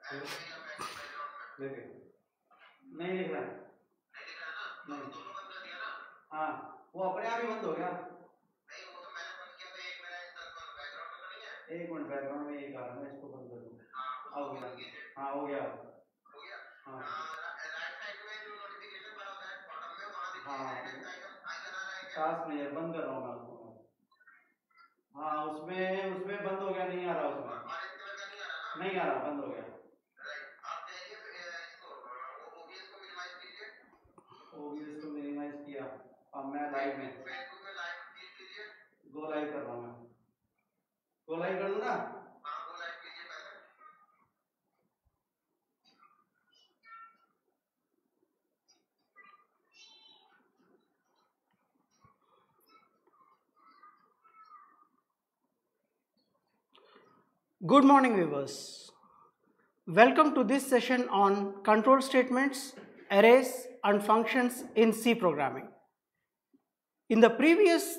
देखिए नहीं लिख रहा है, नहीं। हाँ वो अपने आप ही बंद हो गया। नहीं वो तो मैंने बंद किया था, एक मेरा बैकग्राउंड में तो नहीं है। एक मिनट, बैकग्राउंड में एक आ रहा है, मैं इसको बंद कर दूँ। हाँ हो गया, हाँ हो गया, हो गया। हाँ राइट साइड में जो नोटिफिकेशन बार होता है बॉटम में, वहाँ देखिए एडिट आइकन आ रहा है क्या? टास्क मैनेजर बंद कर रहा हूँ मैं उसको। हाँ उसमें उसमें बंद हो गया, नहीं आ रहा उसमें। ऑरेंज कलर का नहीं आ रहा ना? नहीं आ रहा, बंद हो गया। राइट, आप जाइए इसको ओबीएस को मिनिमाइज कीजिए। ओबीएस को मिनिमाइज किया, अब मैं लाइव में फेसबुक में लाइव क्लिक कीजिए। गो लाइव कर रहा हूँ मैं, गो लाइव कर दूँ ना? हाँ गो लाइव कीजिए पहले। Good morning viewers. Welcome to this session on control statements, arrays and functions in C programming. In the previous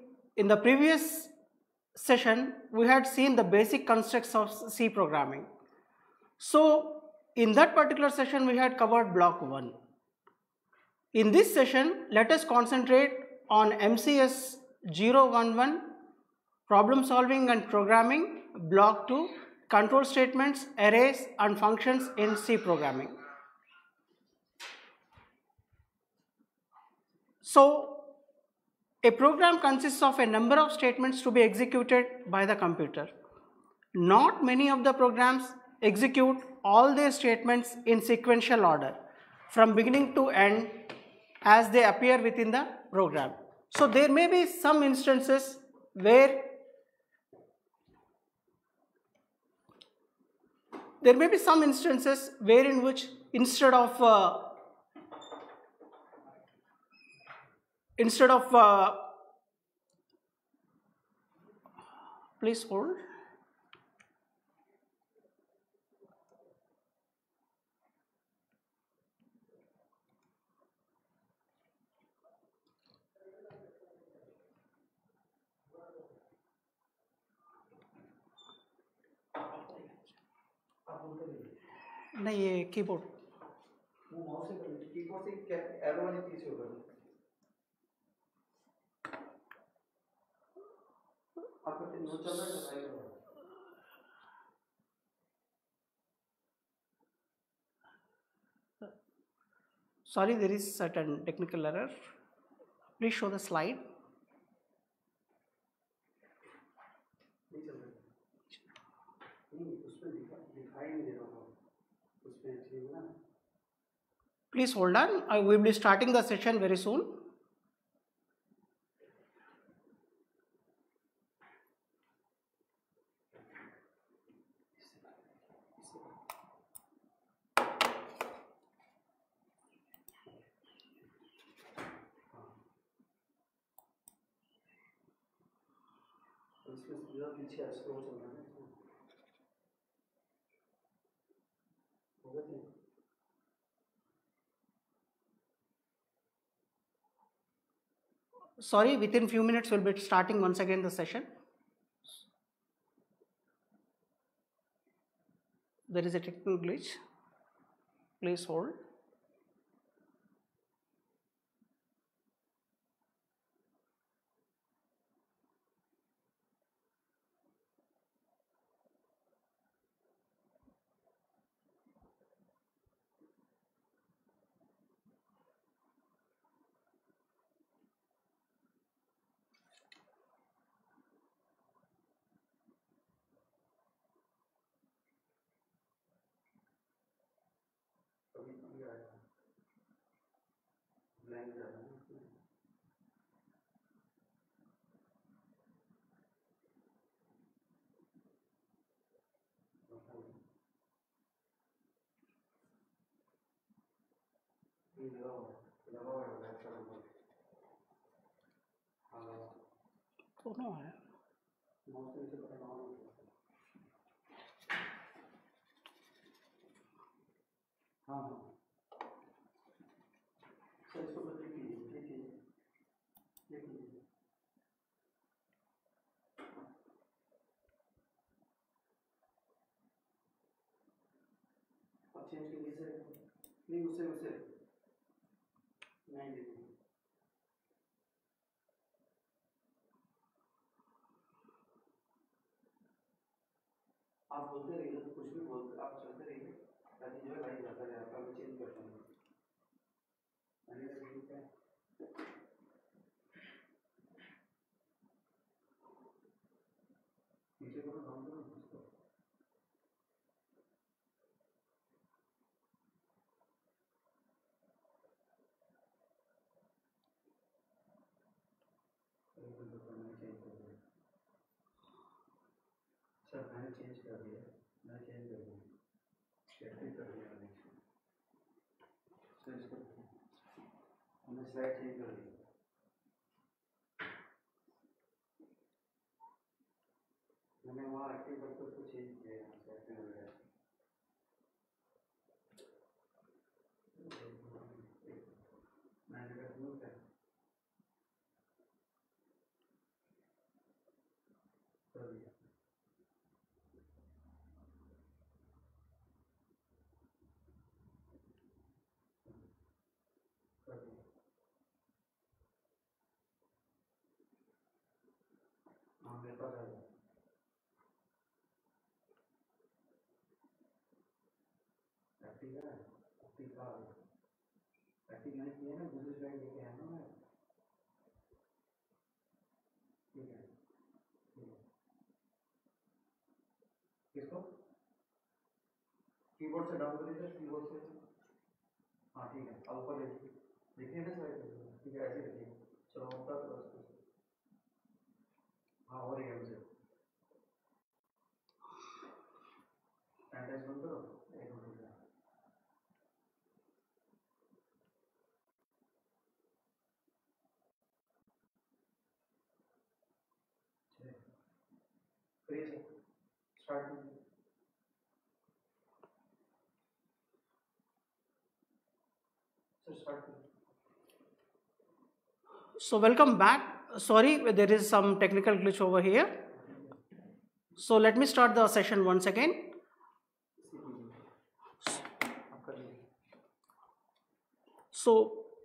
session we had seen the basic constructs of C programming. So in that particular session we had covered block 1. In this session let us concentrate on MCS 011 problem solving and programming, block 2 control statements, arrays and functions in C programming. So a program consists of a number of statements to be executed by the computer. Not many of the programs execute all their statements in sequential order from beginning to end as they appear within the program. So there may be some instances where in which instead of please hold. नहीं ये keyboard वो mouse से कर, keyboard से arrow वाली चीज से कर। आपका नोट चल रहा है? Sorry, there is certain technical error. Please show the slide. Please hold on. I will be starting the session very soon. Sorry, within few minutes we'll be starting once again the session. There is a technical glitch. Please hold. दोनों है। हाँ change करके से नहीं उससे नहीं आप बोलते रहिए, कुछ भी बोलते आप चलते रहिए ताकि जो है लाइव आता रहे। आपका मैं चेंज करता हूँ। पीछे को काम करो उसको। सर मैंने चेंज कर दिया, मैं चेंज कर दूँ, सेटिंग कर दिया हमने स्लाइड चेंज कर दी। मैंने वहाँ एक्टिव करके उसको चेंज किया यहाँ से एक्टिव हो गया। मैंने कर दूँ क्या कर दिया। हाँ मेरे पास आ गया। एक्टिव है, एक्टिव का एक्टिव मैंने किया ना, दूसरी स्लाइड लेके आया ना मैं। ठीक है किसको कीबोर्ड से डाउन करिए सर, कीबोर्ड से। हाँ ठीक है, अब ऊपर देखिए ना स्लाइड। ठीक है ऐसे देखिए। चलो ऊपर हाँ हो रही है मुझे। सैनिटाइज बंद करो, एक मिनट। करिए सर, स्टार्ट कीजिए सर, स्टार्ट कीजिए। So welcome back. Sorry, there is some technical glitch over here. So let me start the session once again. So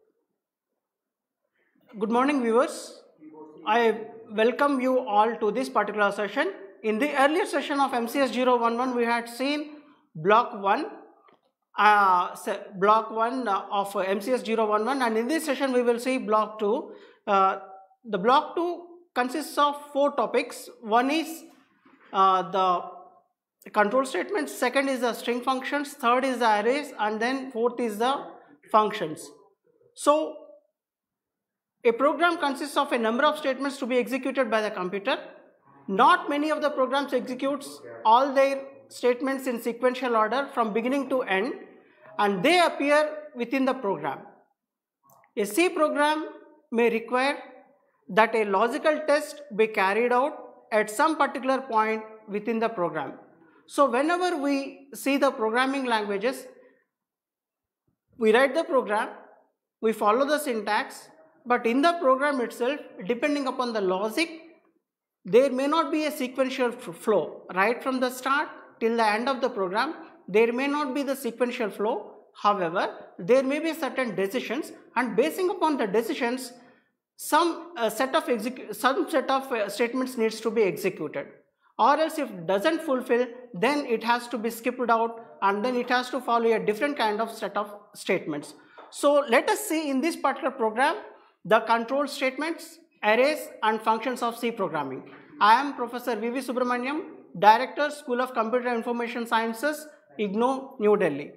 good morning viewers. I welcome you all to this particular session. In the earlier session of MCS 011 we had seen block 1 of MCS 011, and in this session we will see block 2. The block 2 consists of 4 topics. One is the control statements, second is the string functions, third is the arrays, and then fourth is the functions. So a program consists of a number of statements to be executed by the computer. Not many of the programs executes all their statements in sequential order from beginning to end, and they appear within the program. A C program may require that a logical test be carried out at some particular point within the program. So whenever we see the programming languages, we write the program, we follow the syntax, but in the program itself, depending upon the logic, there may not be a sequential flow. Right from the start till the end of the program, there may not be the sequential flow. However, there may be certain decisions, and basing upon the decisions, some set of statements needs to be executed, or else if it doesn't fulfill, then it has to be skipped out, and then it has to follow a different kind of set of statements. So let us see in this particular program the control statements, arrays and functions of C programming. I am Professor V.V. Subramaniam, Director, School of Computer Information Sciences, IGNOU, New Delhi.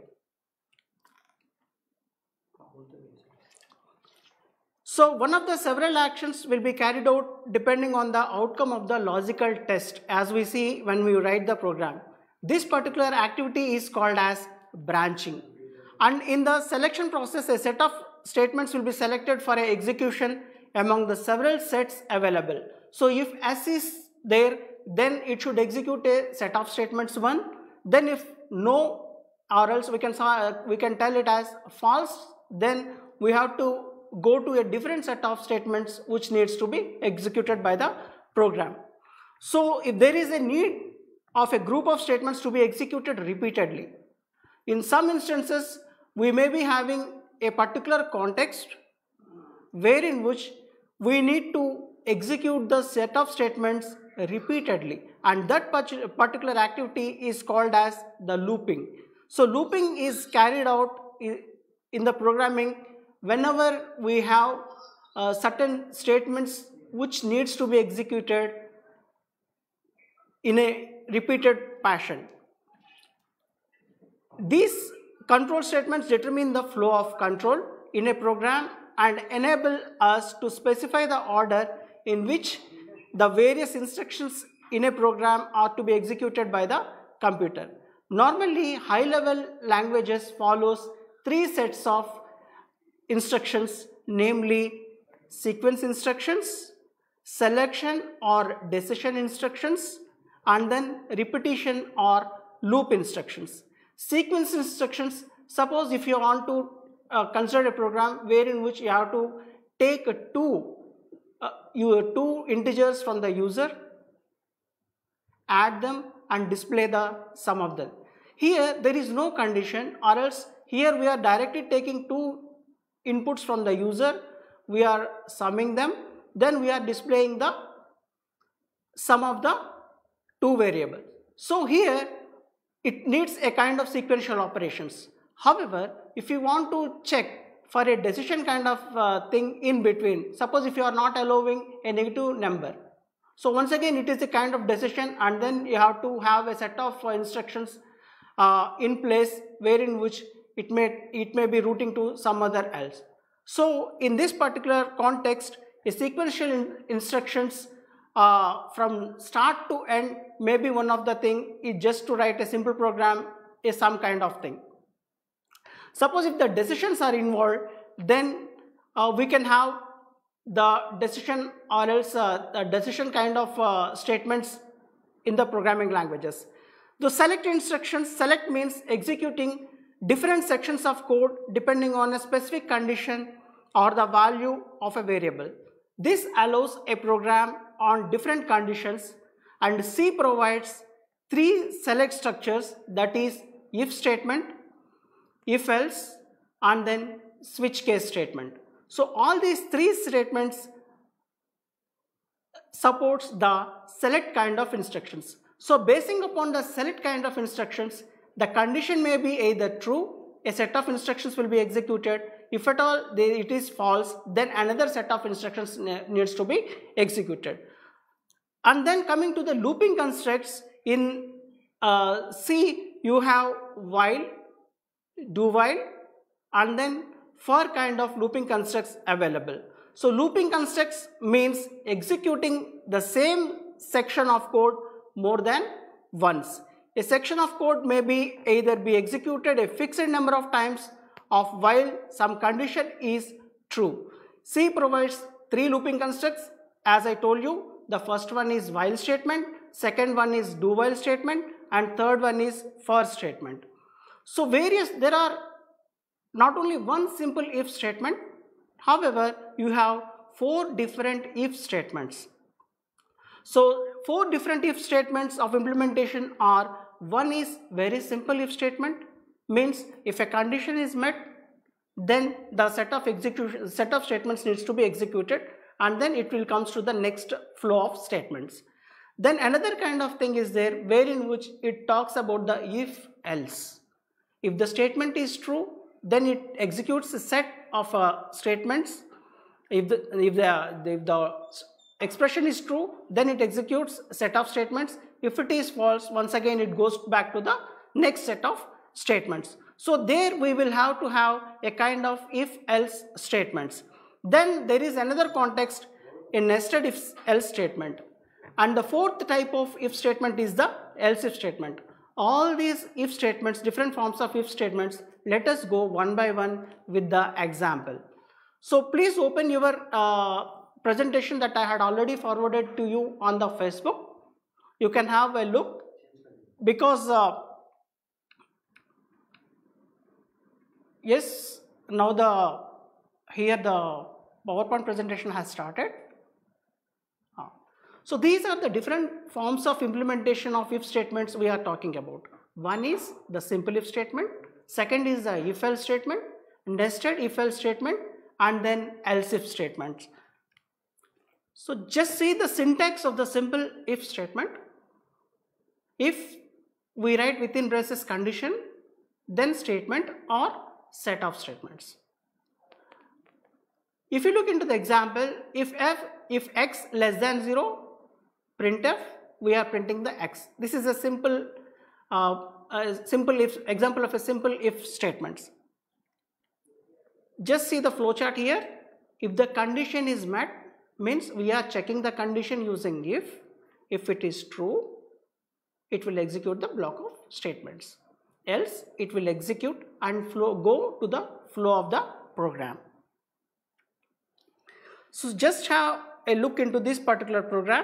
So one of the several actions will be carried out depending on the outcome of the logical test, as we see when we write the program. This particular activity is called as branching, and in the selection process a set of statements will be selected for execution among the several sets available. So if S is there, then it should execute a set of statements 1. Then if no, or else we can tell it as false, then we have to go to a different set of statements which needs to be executed by the program. So if there is a need of a group of statements to be executed repeatedly, In some instances, we may be having a particular context wherein which we need to execute the set of statements repeatedly, and that particular activity is called as the looping. So looping is carried out in the programming whenever we have certain statements which needs to be executed in a repeated fashion. These control statements determine the flow of control in a program and enable us to specify the order in which the various instructions in a program are to be executed by the computer. Normally, high-level languages follows 3 sets of instructions, namely sequence instructions, selection or decision instructions, and then repetition or loop instructions. Sequence instructions, suppose if you want to consider a program wherein which you have to take two integers from the user, add them and display the sum of them. Here there is no condition, or else here we are directly taking 2 inputs from the user, we are summing them, then we are displaying the sum of the 2 variables. So here it needs a kind of sequential operations. However, if you want to check for a decision kind of thing in between, suppose if you are not allowing a negative number, so once again it is a kind of decision, and then you have to have a set of instructions in place wherein which it may be routing to some other else. So in this particular context, a sequential instructions from start to end, maybe one of the thing is just to write a simple program is some kind of thing. Suppose if the decisions are involved, then we can have the decision or else the decision kind of statements in the programming languages. The select instructions, select means executing different sections of code depending on a specific condition or the value of a variable. This allows a program on different conditions, and C provides 3 select structures, that is if statement, if else, and then switch case statement. So all these 3 statements supports the select kind of instructions. So basing upon the select kind of instructions, the condition may be either true, a set of instructions will be executed. If at all it is false, then another set of instructions needs to be executed. And then coming to the looping constructs, in C you have while, do while, and then for kind of looping constructs available. So looping constructs means executing the same section of code more than once. A section of code may be either be executed a fixed number of times of while some condition is true. C provides 3 looping constructs. As I told you, the first one is while statement, second one is do while statement, and third one is for statement. So there are not only one simple if statement, however you have 4 different if statements. So 4 different if statements of implementation are: one is very simple if statement, means if a condition is met, then the set of statements needs to be executed, and then it will comes to the next flow of statements. Then another kind of thing is there wherein which it talks about the if else. If the statement is true, then it executes a set of statements. If the expression is true, then it executes a set of statements. If it is false, once again it goes back to the next set of statements. So there we will have to have a kind of if else statements. Then there is another context, a nested if else statement, and the 4th type of if statement is the else if statement. All these if statements, different forms of if statements, let us go one by one with the example. So please open your presentation that I had already forwarded to you on the Facebook. You can have a look, because yes, now here the PowerPoint presentation has started. So these are the different forms of implementation of if statements we are talking about. One is the simple if statement, second is the if-else statement, nested if-else statement, and then else-if statements. So just see the syntax of the simple if statement. If we write within braces condition, then statement or set of statements. If you look into the example, if x less than 0, printf, we are printing the x. This is a simple if example of a simple if statements. Just see the flowchart here. If the condition is met, means we are checking the condition using if. If it is true, it will execute the block of statements. Else, it will execute and go to the flow of the program. So just have a look into this particular program.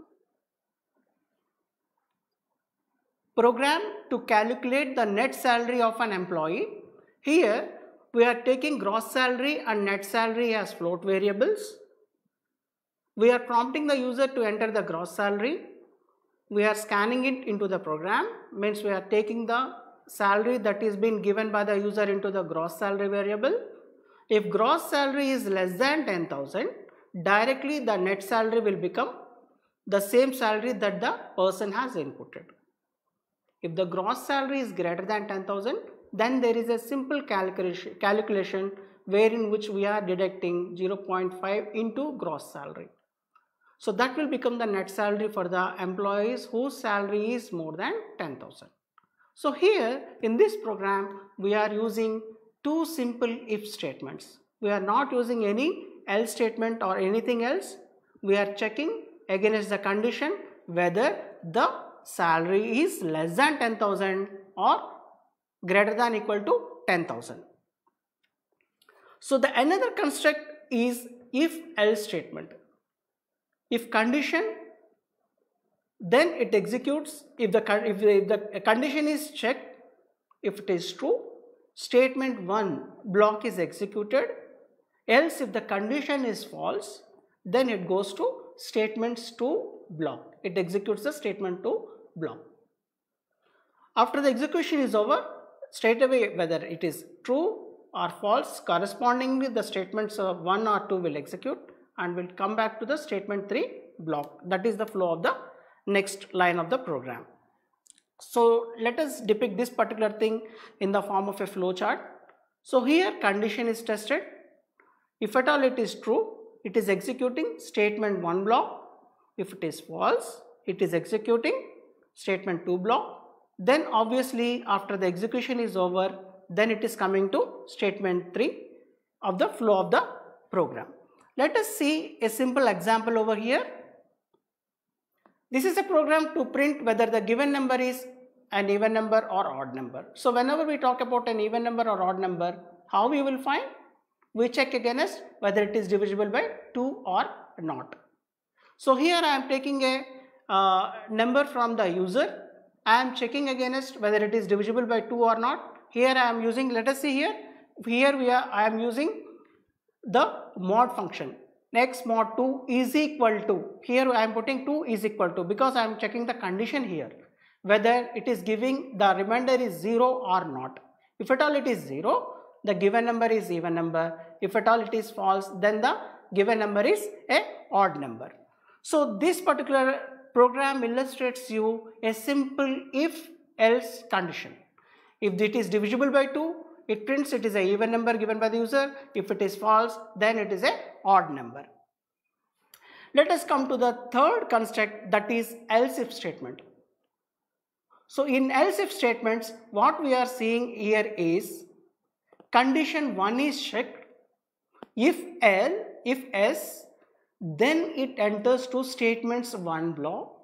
Program to calculate the net salary of an employee. Here we are taking gross salary and net salary as float variables. We are prompting the user to enter the gross salary. We are scanning it into the program, means we are taking the salary that is being given by the user into the gross salary variable. If gross salary is less than 10,000, directly the net salary will become the same salary that the person has inputted. If the gross salary is greater than 10,000, then there is a simple calculation wherein which we are deducting 0.5 into gross salary. So that will become the net salary for the employees whose salary is more than 10,000. So here in this program we are using two simple if statements. We are not using any else statement or anything else. We are checking against the condition whether the salary is less than 10,000 or greater than equal to 10,000. So the another construct is if else statement. If condition, then it executes. If the condition is checked, if it is true, statement 1 block is executed. Else if the condition is false, then it goes to statements 2 block. It executes the statement 2 block. After the execution is over, straight away whether it is true or false, correspondingly the statements of 1 or 2 will execute and will come back to the statement 3 block. That is the flow of the next line of the program. So let us depict this particular thing in the form of a flow chart. So here condition is tested. If at all it is true, it is executing statement 1 block. If it is false, it is executing statement 2 block. Then obviously after the execution is over, then it is coming to statement 3 of the flow of the program. Let us see a simple example over here. This is a program to print whether the given number is an even number or odd number. So whenever we talk about an even number or odd number, how we will find? We check against whether it is divisible by 2 or not. So here I am taking a number from the user. I am checking against whether it is divisible by 2 or not. Here I am using, let us see here. I am using the mod function. X mod 2 is equal to, here I am putting 2 is equal to, because I am checking the condition here, whether it is giving the remainder is 0 or not. If at all it is 0, the given number is even number. If at all it is false, then the given number is a odd number. So this particular program illustrates you a simple if else condition. If it is divisible by 2, it prints it is an even number given by the user. If it is false, then it is a odd number. Let us come to the third construct, that is else if statement. So in else if statements, what we are seeing here is condition 1 is checked. If L, if S, then it enters to statements 1 block.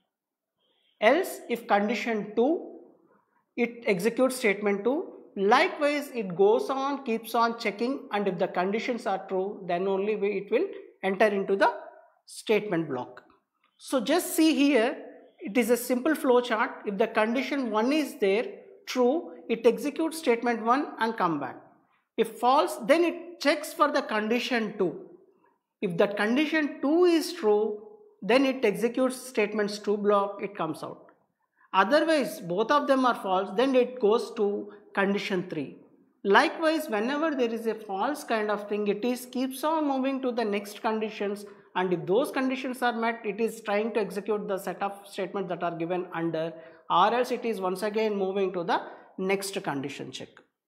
Else if condition 2, it executes statement 2. Likewise, it goes on, keeps on checking, and if the conditions are true, then only it will enter into the statement block. So just see here, it is a simple flow chart. If the condition 1 is there, true, it executes statement 1 and come back. If false, then it checks for the condition 2. If the condition 2 is true, then it executes statements 2 block, it comes out. Otherwise, both of them are false, then it goes to condition 3. Likewise, whenever there is a false kind of thing, it is keeps on moving to the next conditions, and if those conditions are met, it is trying to execute the set of statements that are given under, or else it is once again moving to the next condition check.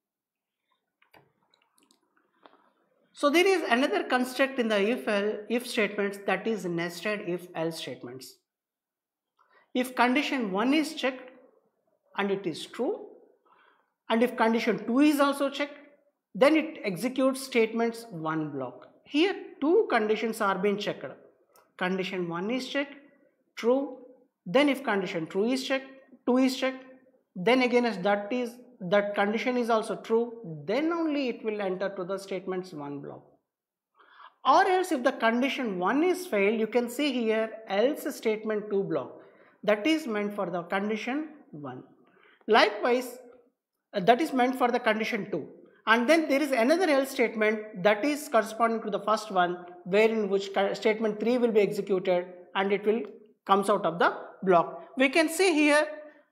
So there is another construct in the if statements, that is nested if else statements. If condition 1 is checked and it is true, and if condition 2 is also checked, then it executes statements 1 block. Here 2 conditions are being checked. Condition 1 is checked, true, then if condition 2 is checked, then again as that condition is also true, then only it will enter to the statements 1 block. Or else if the condition 1 is failed, you can see here else statement 2 block, that is meant for the condition 1. Likewise, that is meant for the condition 2, and then there is another else statement that is corresponding to the first one, wherein which statement 3 will be executed and it will comes out of the block. We can see here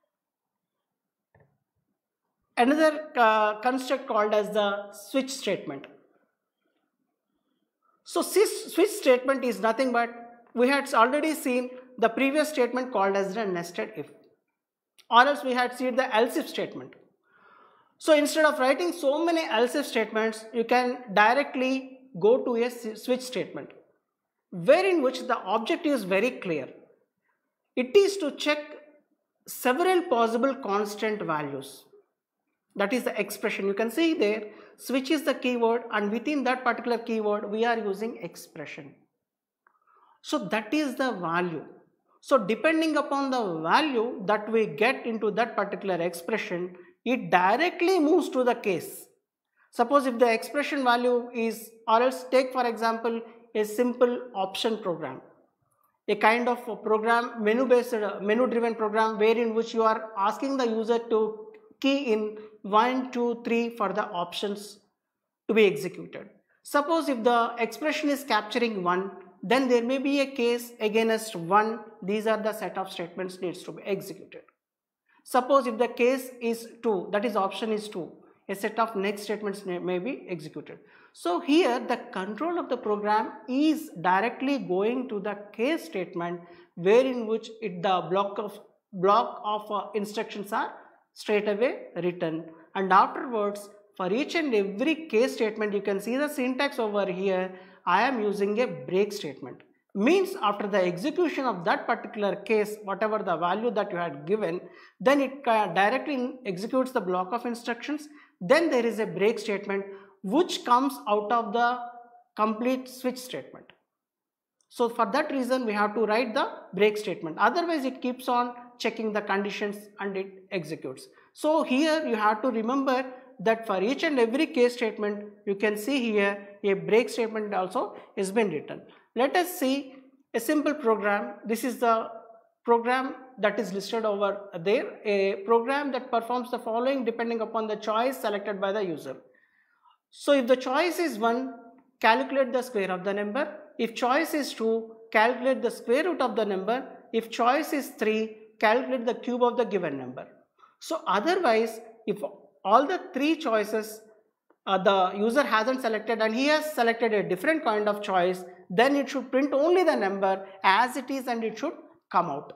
another construct called as the switch statement. So switch statement is nothing but, we had already seen the previous statement called as the nested if, or else we had seen the else if statement. So instead of writing so many else if statements, you can directly go to a switch statement, wherein which the objective is very clear. It is to check several possible constant values. That is the expression. You can see there, switch is the keyword, and within that particular keyword we are using expression. So that is the value. So depending upon the value that we get into that particular expression, it directly moves to the case. Suppose if the expression value is, or else take for example a simple option program, a kind of a program, menu driven program, wherein which you are asking the user to key in 1, 2, 3 for the options to be executed. Suppose if the expression is capturing 1, then there may be a case against 1. These are the set of statements needs to be executed. Suppose if the case is 2, that is option is 2, a set of next statements may be executed. So here the control of the program is directly going to the case statement, wherein which the block of instructions are straight away written, and afterwards for each and every case statement you can see the syntax over here. I am using a break statement. Means after the execution of that particular case, whatever the value that you had given, then it directly executes the block of instructions. Then there is a break statement which comes out of the complete switch statement. So for that reason we have to write the break statement, otherwise it keeps on checking the conditions and it executes. So here you have to remember that for each and every case statement you can see here a break statement also is been written. Let us see a simple program. This is the program that is listed over there, a program that performs the following depending upon the choice selected by the user. So if the choice is 1, calculate the square of the number. If choice is 2, calculate the square root of the number. If choice is 3, calculate the cube of the given number. So otherwise, if all the 3 choices the user hasn't selected and he has selected a different kind of choice, then it should print only the number as it is and it should come out.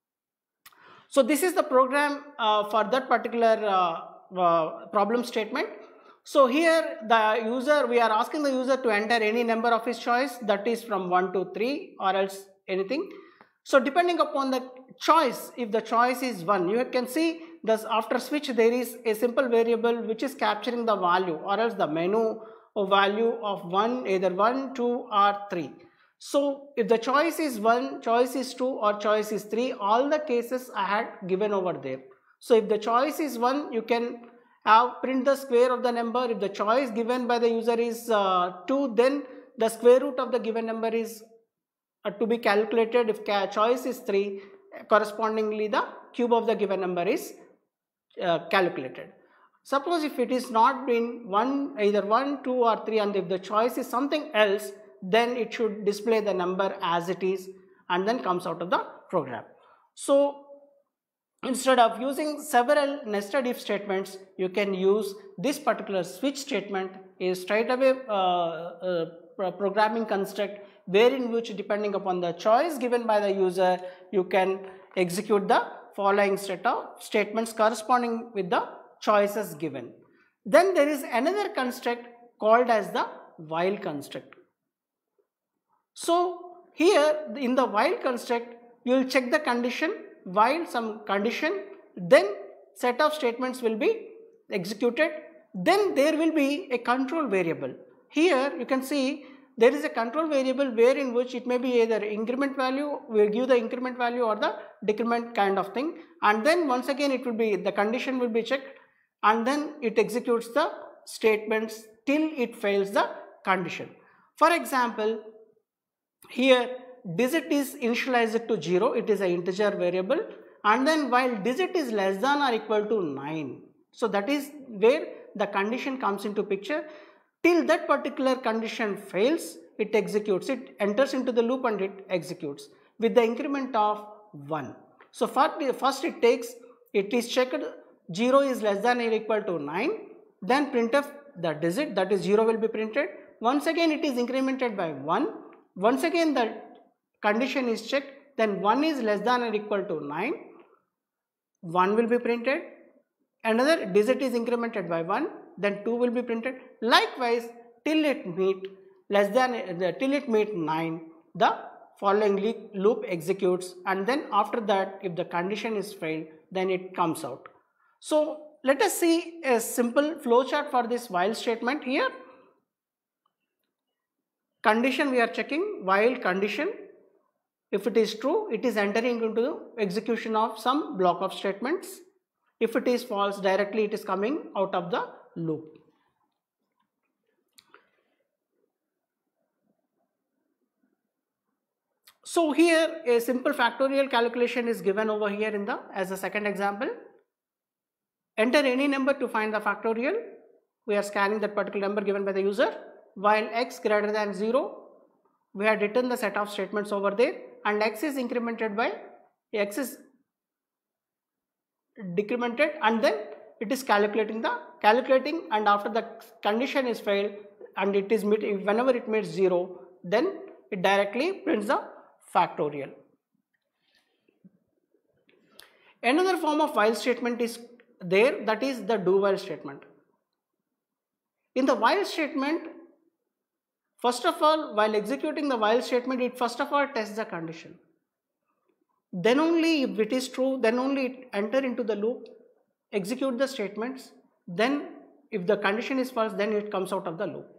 So this is the program for that particular problem statement. So here the user, we are asking the user to enter any number of his choice, that is from 1 to 3 or else anything. So depending upon the choice, if the choice is 1, you can see thus after switch there is a simple variable which is capturing the value or else the menu or value of 1, either 1, 2 or 3. So if the choice is 1, choice is 2 or choice is 3, all the cases I had given over there. So if the choice is 1, you can have print the square of the number. If the choice given by the user is 2, then the square root of the given number is to be calculated. If choice is 3, correspondingly the cube of the given number is calculated. Suppose if it is not been either 1, 2 or 3 and if the choice is something else, then it should display the number as it is and then comes out of the program. So instead of using several nested if statements, you can use this particular switch statement, is straight away programming construct, wherein which depending upon the choice given by the user, you can execute the following set of statements corresponding with the choices given. Then there is another construct called as the while construct. So here in the while construct, you will check the condition while some condition, then set of statements will be executed, then there will be a control variable. Here you can see there is a control variable wherein which it may be either increment value, we will give the increment value or the decrement kind of thing, and then once again it will be, the condition will be checked, and then it executes the statements till it fails the condition. For example, here digit is initialized to 0, it is an integer variable, and then while digit is less than or equal to 9. So that is where the condition comes into picture. Till that particular condition fails, it executes, it enters into the loop and it executes with the increment of 1. So first it takes, it is checked 0 is less than or equal to 9, then printf the digit, that is 0 will be printed. Once again it is incremented by 1. Once again the condition is checked, then 1 is less than or equal to 9, 1 will be printed. Another digit is incremented by 1, then 2 will be printed. Likewise, till it meet till it meet 9, the following loop executes, and then after that, if the condition is failed, then it comes out. So let us see a simple flowchart for this while statement here. Condition we are checking, while condition, if it is true, it is entering into the execution of some block of statements. If it is false, directly it is coming out of the loop. So here a simple factorial calculation is given over here in the as a second example. Enter any number to find the factorial. We are scanning that particular number given by the user. While x greater than 0, we had written the set of statements over there, and x is incremented by, x is decremented, and then it is calculating, and after the condition is failed and it is whenever it meets 0, then it directly prints the factorial. Another form of while statement is there, that is the do while statement. In the while statement, first of all, while executing the while statement, it first of all tests the condition. Then only if it is true, then only it enter into the loop, execute the statements, then if the condition is false, then it comes out of the loop.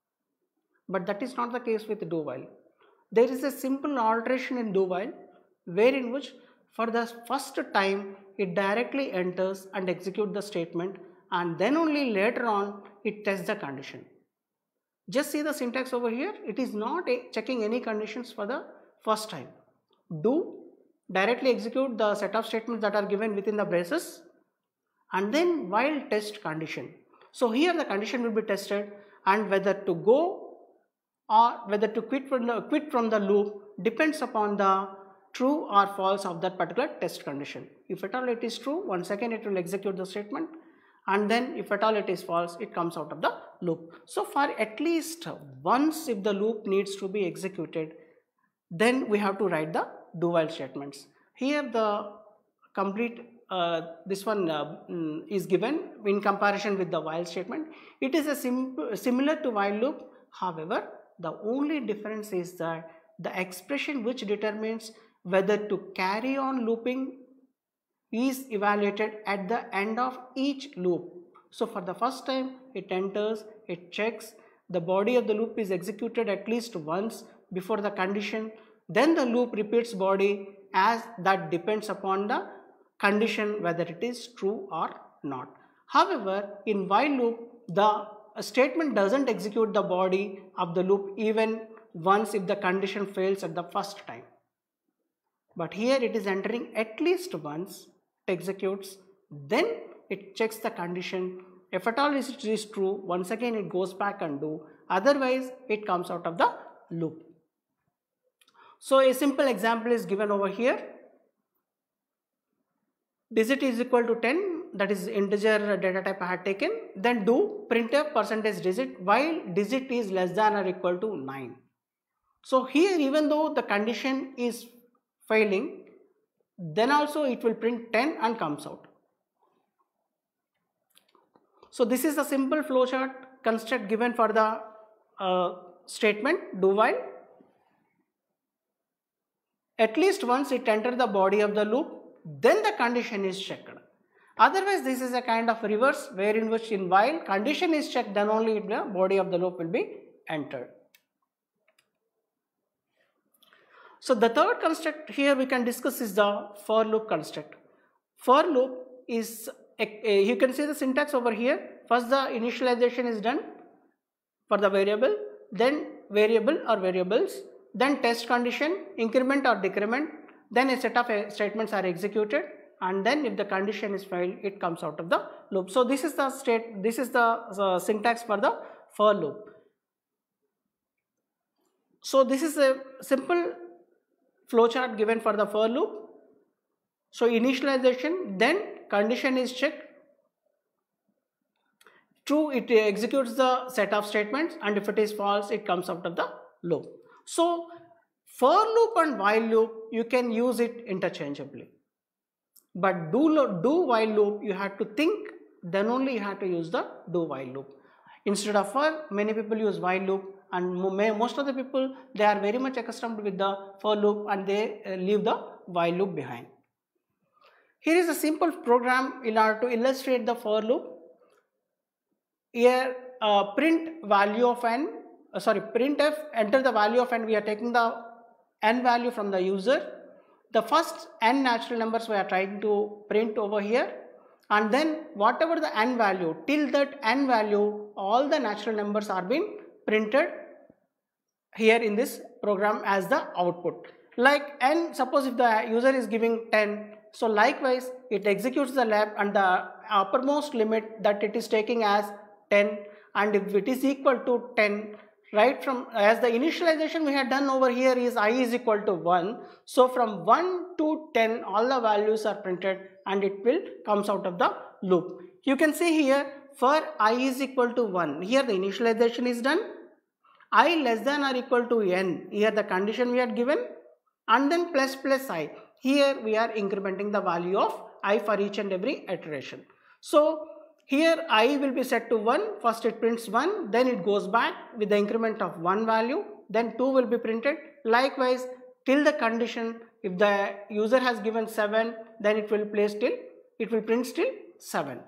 But that is not the case with do while. There is a simple alteration in do while, wherein which for the first time it directly enters and executes the statement, and then only later on it tests the condition. Just see the syntax over here, it is not checking any conditions for the first time. Do directly execute the set of statements that are given within the braces, and then while test condition. So here the condition will be tested, and whether to go or whether to quit from the loop depends upon the true or false of that particular test condition. If at all it is true, once again it will execute the statement, and then if at all it is false, it comes out of the loop. So for at least once, if the loop needs to be executed, then we have to write the do while statements. Here the complete this one is given in comparison with the while statement. It is a similar to while loop. However, the only difference is that the expression which determines whether to carry on looping is evaluated at the end of each loop. So for the first time it enters, it checks, the body of the loop is executed at least once before the condition, then the loop repeats body, as that depends upon the condition whether it is true or not. However, in while loop, the statement doesn't execute the body of the loop even once if the condition fails at the first time. But here it is entering at least once, it executes, then it checks the condition. If at all it is true, once again it goes back and do, otherwise it comes out of the loop. So a simple example is given over here. digit is equal to 10, that is integer data type I had taken, then do printf percentage digit while digit is less than or equal to 9. So here even though the condition is failing, then also it will print 10 and comes out. So this is the simple flowchart construct given for the statement do while. At least once it enters the body of the loop, then the condition is checked. Otherwise this is a kind of reverse, wherein which in while condition is checked, then only the body of the loop will be entered. So the third construct here we can discuss is the for loop construct. For loop is, you can see the syntax over here. First the initialization is done for the variable, then variable or variables, then test condition, increment or decrement, then a set of statements are executed, and then if the condition is failed, it comes out of the loop. So this is the syntax for the for loop. So this is a simple flowchart given for the for loop. So initialization, then condition is checked, true it executes the set of statements, and if it is false it comes out of the loop. So for loop and while loop you can use it interchangeably, but do while loop you have to think, then only you have to use the do while loop. Instead of for, many people use while loop, and most of the people, they are very much accustomed with the for loop and they leave the while loop behind. Here is a simple program in order to illustrate the for loop. Here print value of n, printf enter the value of n, we are taking the n value from the user. The first n natural numbers we are trying to print over here, and then whatever the n value, till that n value all the natural numbers are being printed here in this program as the output. Like n, suppose if the user is giving 10, so likewise it executes the lab and the uppermost limit that it is taking as 10, and if it is equal to 10, right from as the initialization we had done over here is I is equal to 1, so from 1 to 10 all the values are printed and it will comes out of the loop. You can see here for I is equal to 1, here the initialization is done, I less than or equal to n, here the condition we had given, and then plus I, here we are incrementing the value of I for each and every iteration. So here I will be set to 1, first it prints 1, then it goes back with the increment of 1 value, then 2 will be printed. Likewise till the condition, if the user has given 7, then it will print still 7.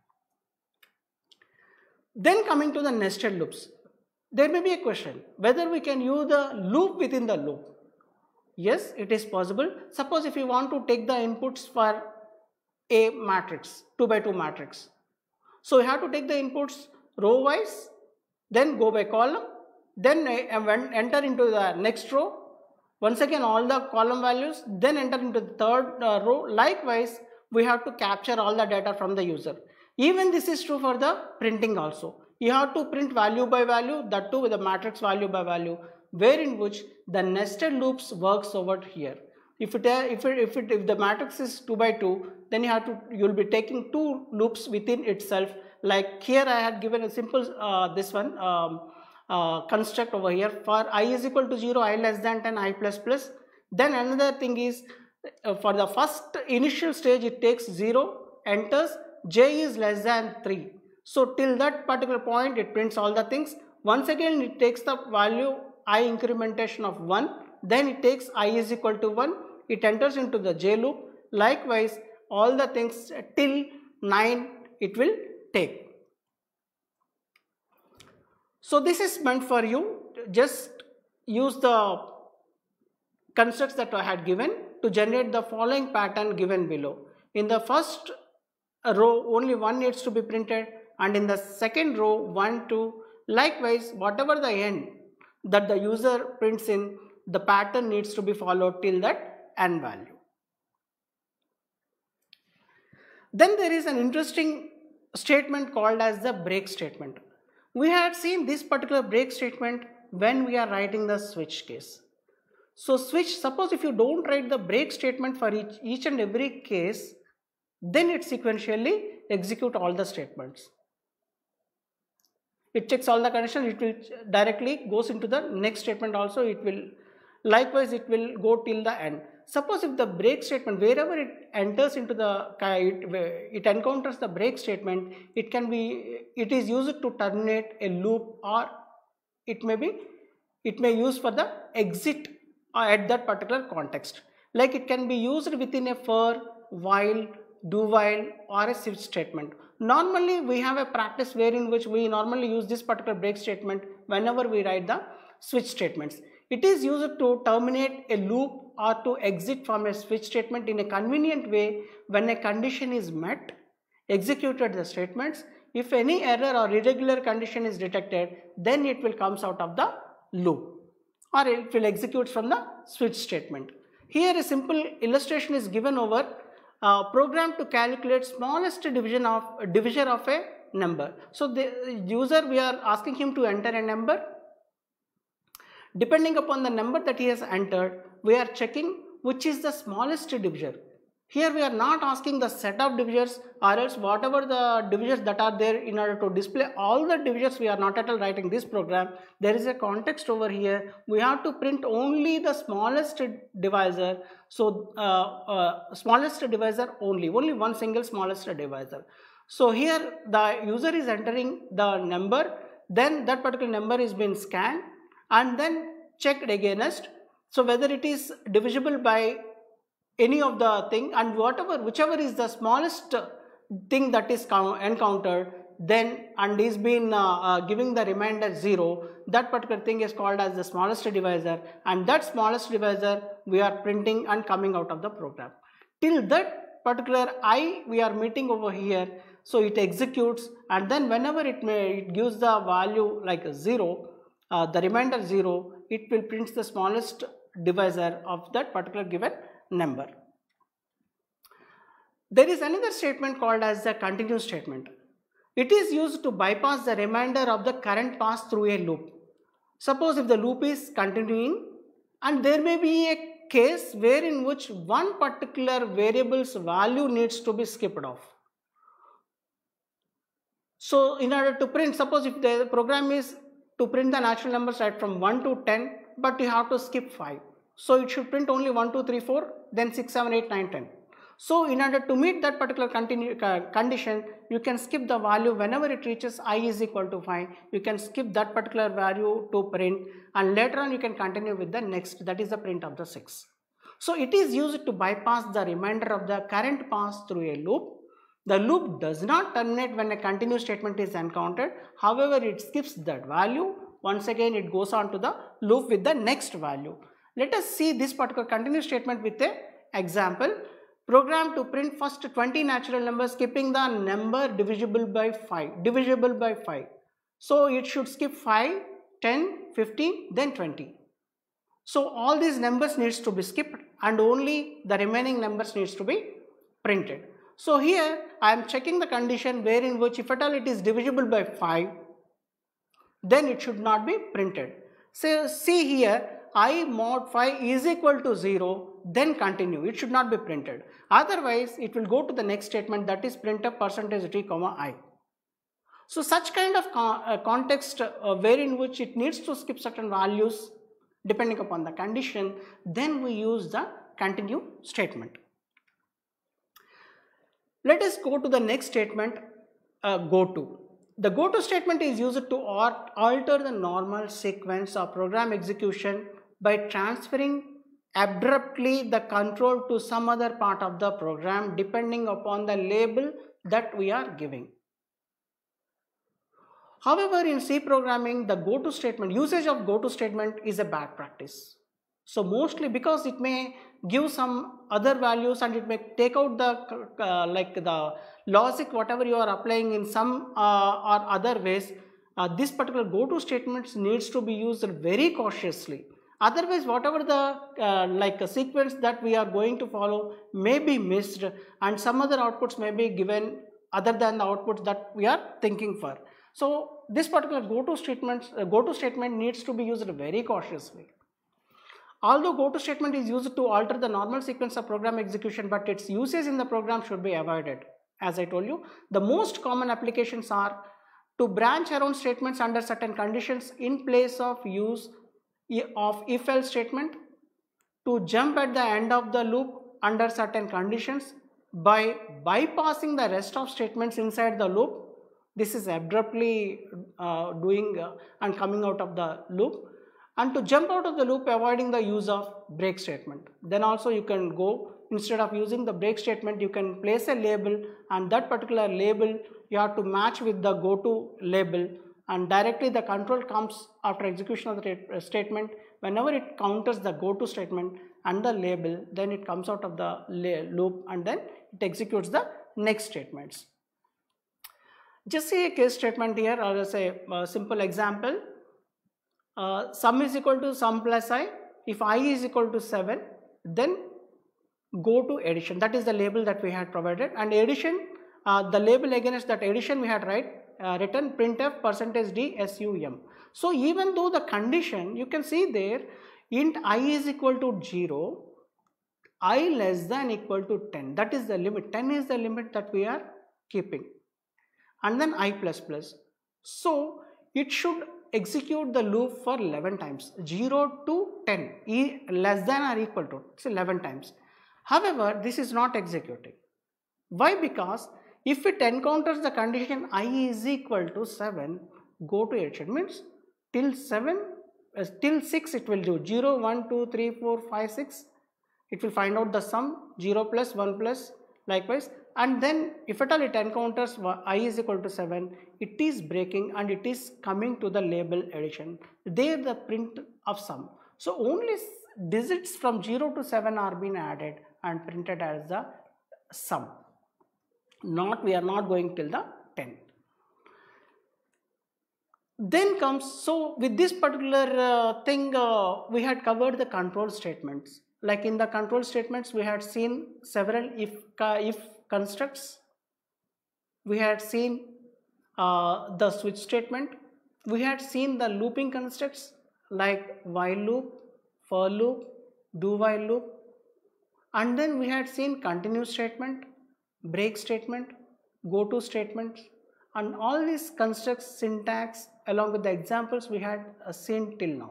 Then coming to the nested loops, there may be a question whether we can use the loop within the loop. Yes, it is possible. Suppose if you want to take the inputs for a matrix, 2 by 2 matrix. So you have to take the inputs row wise, then go by column, then enter into the next row, once again all the column values, then enter into the third row. Likewise we have to capture all the data from the user. Even this is true for the printing also. You have to print value by value, that too with the matrix value by value, wherein which the nested loops works over here. If the matrix is 2 by 2, then you will be taking 2 loops within itself. Like here I had given a simple construct over here for I is equal to 0, I less than 10, I plus plus. Then another thing is for the first initial stage it takes 0, enters, j is less than 3. So till that particular point it prints all the things. Once again it takes the value I incrementation of 1, then it takes I is equal to 1, it enters into the j loop. Likewise all the things till 9 it will take. So this is meant for you, just use the constructs that I had given to generate the following pattern given below. In the first row only 1 needs to be printed, and in the second row 1, 2. Likewise whatever the end that the user prints in, the pattern needs to be followed till that n value. Then there is an interesting statement called as the break statement. We had seen this particular break statement when we are writing the switch case. So suppose if you don't write the break statement for each and every case, then it sequentially execute all the statements. It checks all the conditions, it will directly goes into the next statement also, it will likewise it will go till the end. Suppose if the break statement, wherever it enters into the, it encounters the break statement, it is used to terminate a loop, or it may use for the exit at that particular context. Like it can be used within a for, while, do while, or a switch statement. Normally we have a practice wherein which we normally use this particular break statement whenever we write the switch statements. It is used to terminate a loop or to exit from a switch statement in a convenient way when a condition is met, executed the statements. If any error or irregular condition is detected, then it will comes out of the loop, or it will execute from the switch statement. Here a simple illustration is given over program to calculate smallest division of a number. So the user, we are asking him to enter a number. Depending upon the number that he has entered, we are checking which is the smallest divisor. Here we are not asking the set of divisors, or else whatever the divisors that are there, in order to display all the divisors, we are not at all writing this program. There is a context over here. We have to print only the smallest divisor. So smallest divisor only one single smallest divisor. So here the user is entering the number, then that particular number is being scanned and then checked against, so whether it is divisible by any of the thing, and whichever is the smallest thing that is encountered, then and is been giving the remainder 0, that particular thing is called as the smallest divisor, and that smallest divisor we are printing and coming out of the program. Till that particular I we are meeting over here, so it executes, and then whenever it gives the value like 0, the remainder 0, it will print the smallest divisor of that particular given number. There is another statement called as the continue statement. It is used to bypass the remainder of the current pass through a loop. Suppose if the loop is continuing, and there may be a case wherein which one particular variable's value needs to be skipped off. So in order to print, suppose if the program is to print the natural numbers right from 1 to 10, but you have to skip 5. So it should print only 1, 2, 3, 4, then 6, 7, 8, 9, 10. So in order to meet that particular condition, you can skip the value whenever it reaches I is equal to 5. You can skip that particular value to print, and later on you can continue with the next, that is the print of the 6. So it is used to bypass the remainder of the current pass through a loop. The loop does not terminate when a continue statement is encountered. However, it skips that value. Once again, it goes on to the loop with the next value. Let us see this particular continue statement with an example. Program to print first 20 natural numbers, skipping the number divisible by 5. So it should skip 5, 10, 15, then 20. So all these numbers needs to be skipped, and only the remaining numbers needs to be printed. So here I am checking the condition wherein which if at all it is divisible by 5, then it should not be printed. So see here, I mod 5 is equal to 0, then continue. It should not be printed. Otherwise, it will go to the next statement, that is printf %t, I. So such kind of context wherein which it needs to skip certain values depending upon the condition, then we use the continue statement. Let us go to the next statement, goto. The goto statement is used to alter the normal sequence of program execution by transferring abruptly the control to some other part of the program depending upon the label that we are giving. However, in C programming, the goto statement, usage of goto statement is a bad practice. So mostly because it may give some other values and it may take out the like the logic whatever you are applying in some or other ways, this particular goto statements needs to be used very cautiously. Otherwise, whatever the like a sequence that we are going to follow may be missed, and some other outputs may be given other than the outputs that we are thinking for. So this particular goto statement needs to be used very cautiously. Although goto statement is used to alter the normal sequence of program execution, but its usage in the program should be avoided. As I told you, the most common applications are to branch around statements under certain conditions in place of use of if-else statement, to jump at the end of the loop under certain conditions by bypassing the rest of statements inside the loop. This is abruptly doing and coming out of the loop, and to jump out of the loop avoiding the use of break statement. Then also you can go, instead of using the break statement, you can place a label, and that particular label you have to match with the goto label, and directly the control comes after execution of the statement. Whenever it counters the goto statement and the label, then it comes out of the loop and then it executes the next statements. Just see a case statement here, or say a simple example. Sum is equal to sum plus I. If I is equal to 7, then go to addition. That is the label that we had provided, and addition, the label against that addition we had written printf %d sum. So even though the condition, you can see there, int I is equal to 0, I less than equal to 10, that is the limit. 10 is the limit that we are keeping, and then I plus plus. So it should execute the loop for 11 times, 0 to 10, less than or equal to, it's 11 times. However, this is not executing. Why? Because if it encounters the condition I is equal to 7, go to addition, means till 6 it will do 0, 1, 2, 3, 4, 5, 6. It will find out the sum, 0 plus 1 plus, likewise, and then if at all it encounters I is equal to 7, it is breaking and it is coming to the label addition. There the print of sum. So only digits from 0 to 7 are being added and printed as the sum. We are not going till the 10. Then comes, so with this particular thing, we had covered the control statements. Like in the control statements, we had seen several if constructs. We had seen the switch statement. We had seen the looping constructs like while loop, for loop, do while loop, and then we had seen continue statement, break statement, go to statements, and all these constructs, syntax, along with the examples we had seen till now.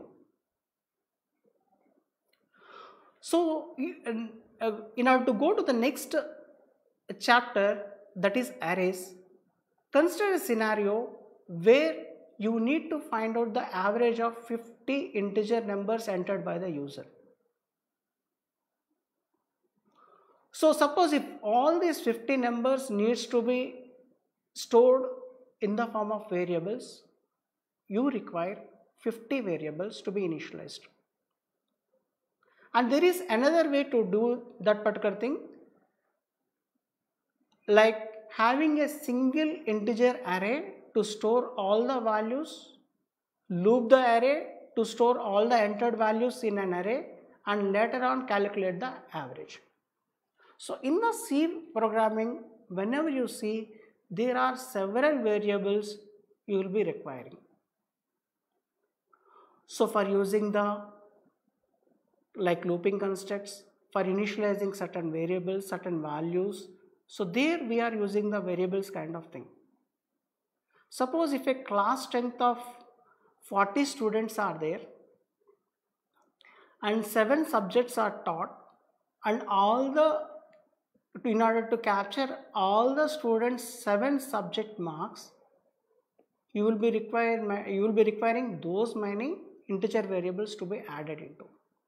So in order to go to the next chapter, that is arrays, consider a scenario where you need to find out the average of 50 integer numbers entered by the user. So suppose if all these 50 numbers needs to be stored in the form of variables, you require 50 variables to be initialized. And there is another way to do that particular thing, like having a single integer array to store all the values, loop the array to store all the entered values in an array, and later on calculate the average. So in the C programming, whenever you see there are several variables you will be requiring. So for using the like looping constructs, for initializing certain variables, certain values, so there we are using the variables kind of thing. Suppose if a class strength of 40 students are there and 7 subjects are taught, and in order to capture all the students 7 subject marks, you will be requiring those many integer variables to be added into.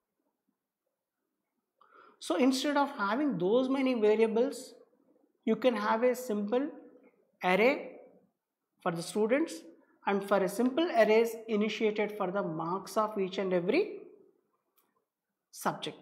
So instead of having those many variables, you can have a simple array for the students, and for a simple arrays initiated for the marks of each and every subject.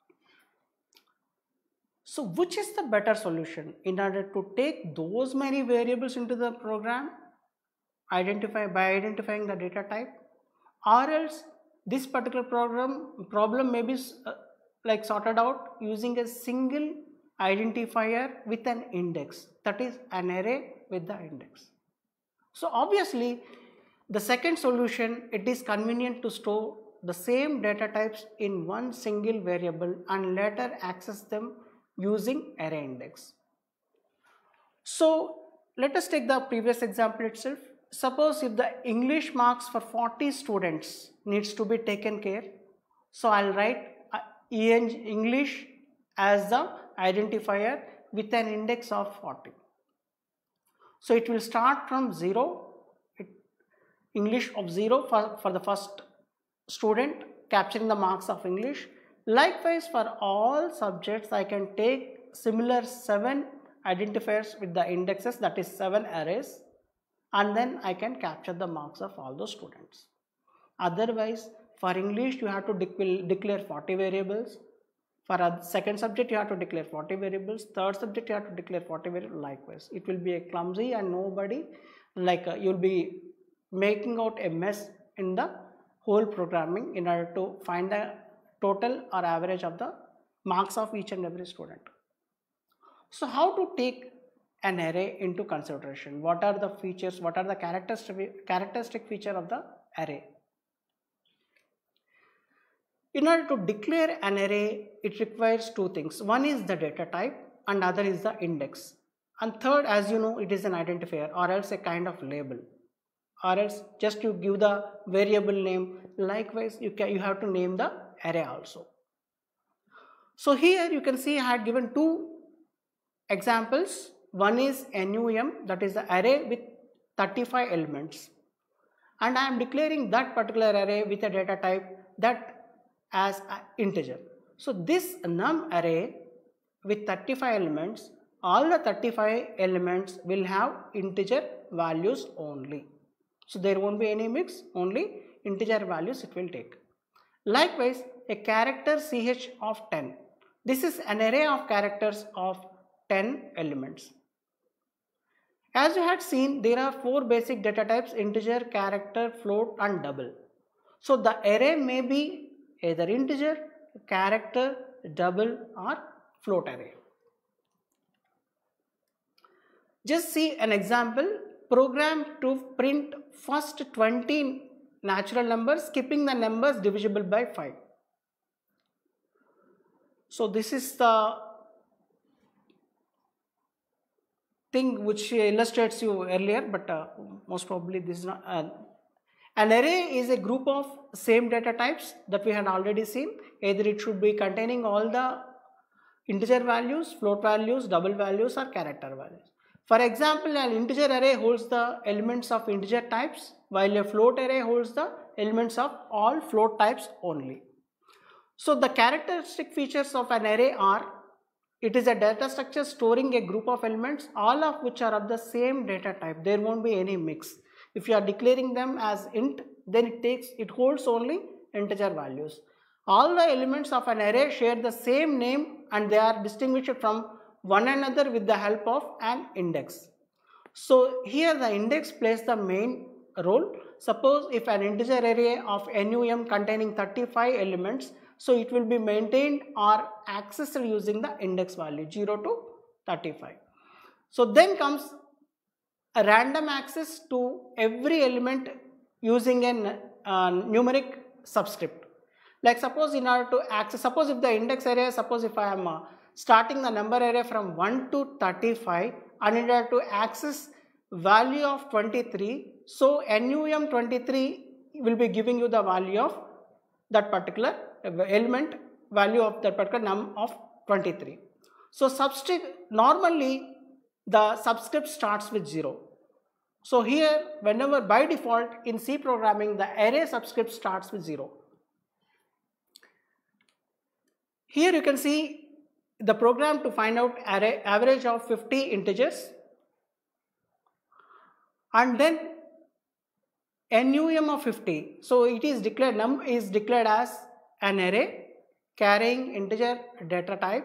So which is the better solution? In order to take those many variables into the program, by identifying the data type, or else this particular problem may be like sorted out using a single identifier with an index, that is an array with the index. So obviously the second solution, it is convenient to store the same data types in one single variable and later access them using array index. So let us take the previous example itself. Suppose if the English marks for 40 students needs to be taken care, so I'll write English as the identifier with an index of 40. So it will start from 0, English of 0 for the first student, capturing the marks of English. Likewise, for all subjects, I can take similar 7 identifiers with the indexes, that is 7 arrays, and then I can capture the marks of all those students. Otherwise, for English, you have to declare 40 variables. For a second subject, you have to declare 40 variables. Third subject, you have to declare 40 variables. Likewise, it will be a clumsy and nobody, you'll be making out a mess in the whole programming in order to find the total or average of the marks of each and every student. So how to take an array into consideration? What are the features? What are the characteristic feature of the array? In order to declare an array, it requires two things. One is the data type and other is the index. And third, as you know, it is an identifier or else a kind of label, or else just you give the variable name. Likewise, you have to name the array also. So here you can see I had given two examples. One is NUM, that is the array with 35 elements, and I am declaring that particular array with a data type that as an integer. So this num array with 35 elements, all the 35 elements will have integer values only. So there won't be any mix, only integer values it will take. Likewise, a character ch of 10. This is an array of characters of 10 elements. As you had seen, there are 4 basic data types: integer, character, float and double. So the array may be either integer, character, double or float array. Just see an example. Program to print first 20 natural numbers, skipping the numbers divisible by 5. So this is the thing which illustrates you earlier, but most probably this is not. An array is a group of same data types that we had already seen. Either it should be containing all the integer values, float values, double values or character values. For example, an integer array holds the elements of integer types, while a float array holds the elements of all float types only. So the characteristic features of an array are: it is a data structure storing a group of elements, all of which are of the same data type. There won't be any mix. If you are declaring them as int, then it holds only integer values. All the elements of an array share the same name and they are distinguished from one another with the help of an index. So here the index plays the main role. Suppose if an integer array of NUM containing 35 elements, so it will be maintained or accessed using the index value 0 to 35. So then comes a random access to every element using a numeric subscript. Like suppose in order to access, suppose if the index array, suppose if I am starting the number array from 1 to 35 and in order to access value of 23, so NUM 23 will be giving you the value of that particular element, value of that particular num of 23. So normally the subscript starts with 0. So here whenever by default in C programming the array subscript starts with 0. Here you can see the program to find out array average of 50 integers, and then NUM of 50. So it is declared, num is declared as an array carrying integer data type,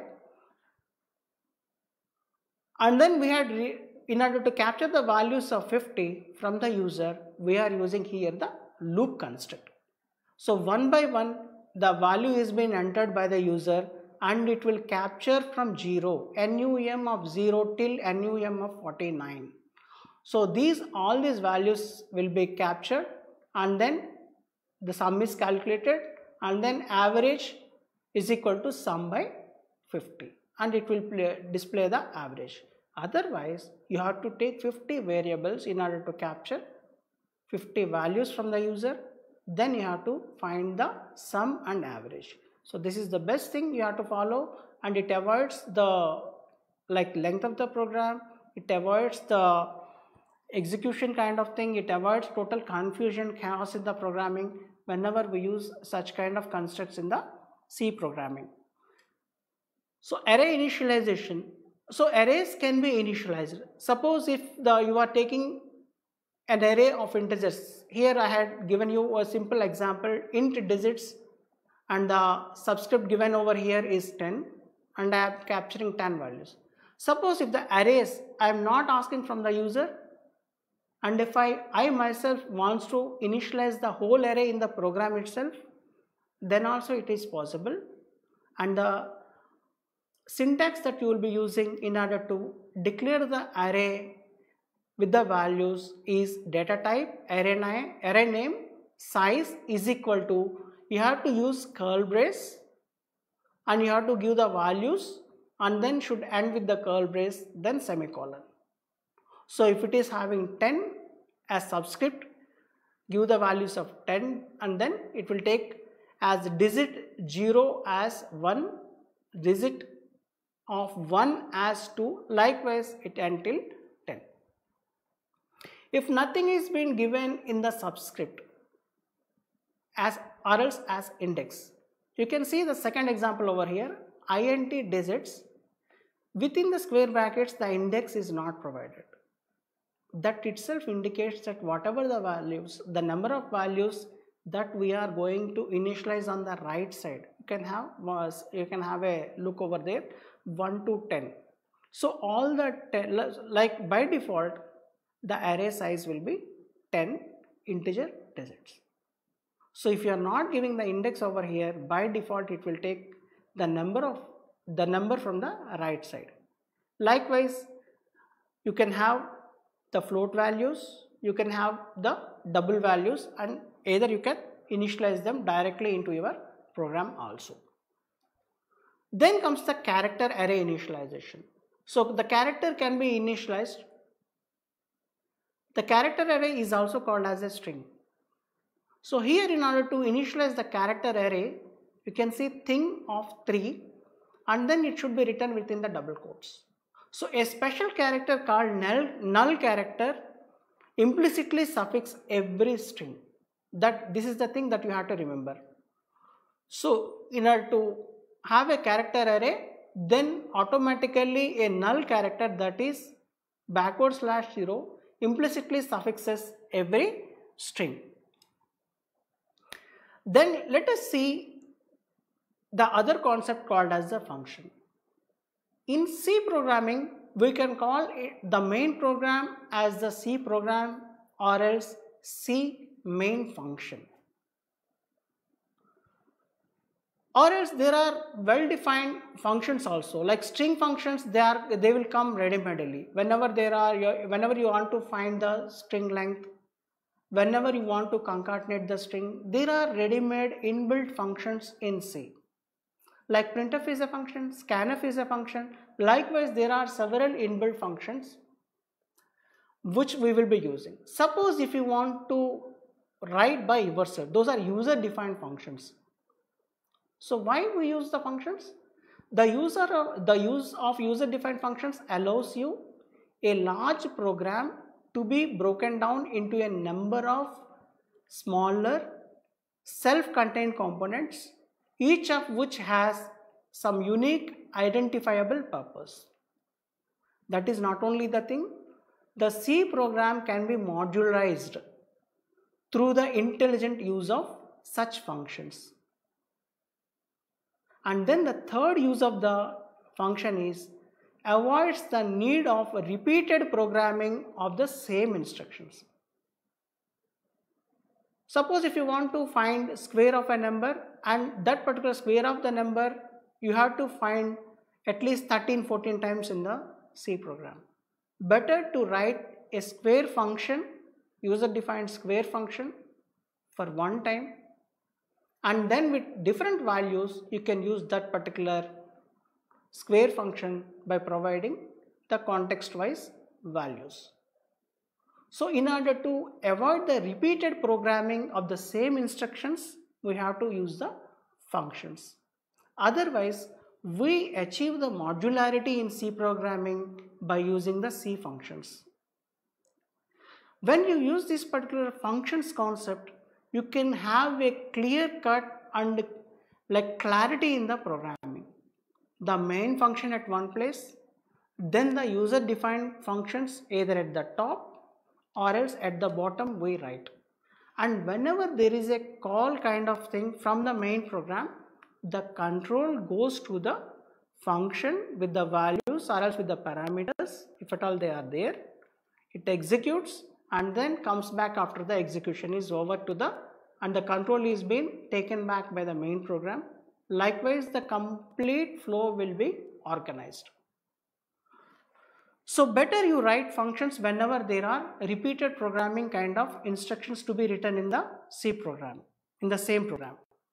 and then we had in order to capture the values of 50 from the user, we are using here the loop construct. So one by one the value is being entered by the user and it will capture from 0, NUM of 0 till NUM of 49. So all these values will be captured and then the sum is calculated, and then average is equal to sum by 50, and it will display the average. Otherwise, you have to take 50 variables in order to capture 50 values from the user. Then you have to find the sum and average. So this is the best thing you have to follow, and it avoids the length of the program, it avoids the execution kind of thing, it avoids total confusion, chaos in the programming whenever we use such kind of constructs in the C programming. So array initialization. So arrays can be initialized. Suppose if you are taking an array of integers. Here I had given you a simple example, int digits, and the subscript given over here is 10, and I am capturing 10 values. Suppose if the arrays I am not asking from the user, and if I myself wants to initialize the whole array in the program itself, then also it is possible. And the syntax that you will be using in order to declare the array with the values is data type, array name, size is equal to, you have to use curl brace, and you have to give the values, and then should end with the curl brace, then semicolon. So if it is having 10 as subscript, give the values of 10, and then it will take as digit 0 as 1, digit of 1 as 2, likewise it until 10. If nothing is being given in the subscript as or else as index, you can see the second example over here, int digits, within the square brackets the index is not provided. That itself indicates that whatever the values, the number of values that we are going to initialize on the right side, you can have a look over there, 1 to 10. So all the 10, like by default the array size will be 10 integer digits. So if you are not giving the index over here, by default it will take the number from the right side. Likewise, you can have the float values, you can have the double values, and either you can initialize them directly into your program also. Then comes the character array initialization. So the character can be initialized. The character array is also called as a string. So here, in order to initialize the character array, you can see thing of 3, and then it should be written within the double quotes. So a special character called null character implicitly suffix every string. This is the thing that you have to remember. So in order to have a character array, then automatically a null character, that is /0, implicitly suffixes every string. Then let us see the other concept called as the function. In C programming, we can call the main program as the C program or else C main function. Or else there are well-defined functions also, like string functions. They will come ready-madely. Whenever you want to find the string length, whenever you want to concatenate the string, there are ready-made inbuilt functions in C. Like printf is a function, scanf is a function. Likewise, there are several inbuilt functions which we will be using. Suppose if you want to write by yourself, those are user-defined functions. So why we use the functions? The use of user-defined functions allows you a large program to be broken down into a number of smaller self-contained components, each of which has some unique identifiable purpose. That is not only the thing, the C program can be modularized through the intelligent use of such functions. And then the third use of the function is avoids the need of repeated programming of the same instructions. Suppose if you want to find square of a number, and that particular square of the number you have to find at least 13-14 times in the C program. Better to write a square function, user defined square function, for one time, and then with different values you can use that particular square function by providing the context wise values. So in order to avoid the repeated programming of the same instructions, we have to use the functions. Otherwise, we achieve the modularity in C programming by using the C functions. When you use this particular functions concept, you can have a clear cut and like clarity in the programming. The main function at one place, then the user defined functions either at the top or else at the bottom we write. And whenever there is a call kind of thing from the main program, the control goes to the function with the values or else with the parameters, if at all they are there. It executes and then comes back after the execution is over to the, and the control is being taken back by the main program. Likewise, the complete flow will be organized. So better you write functions whenever there are repeated programming kind of instructions to be written in the C program, in the same program.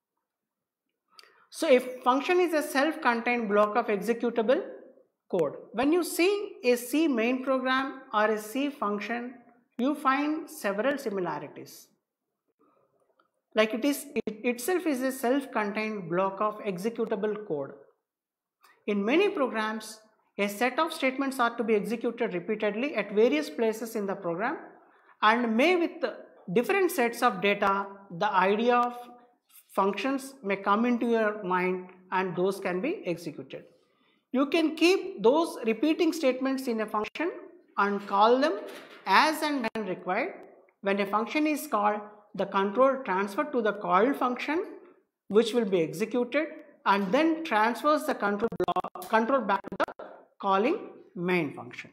So if function is a self-contained block of executable code, when you see a C main program or a C function, you find several similarities. Like it itself is a self-contained block of executable code. In many programs, a set of statements are to be executed repeatedly at various places in the program, and may with different sets of data, the idea of functions may come into your mind and those can be executed. You can keep those repeating statements in a function and call them as and when required. When a function is called, the control transferred to the called function which will be executed and then transfers the control back to the calling main function.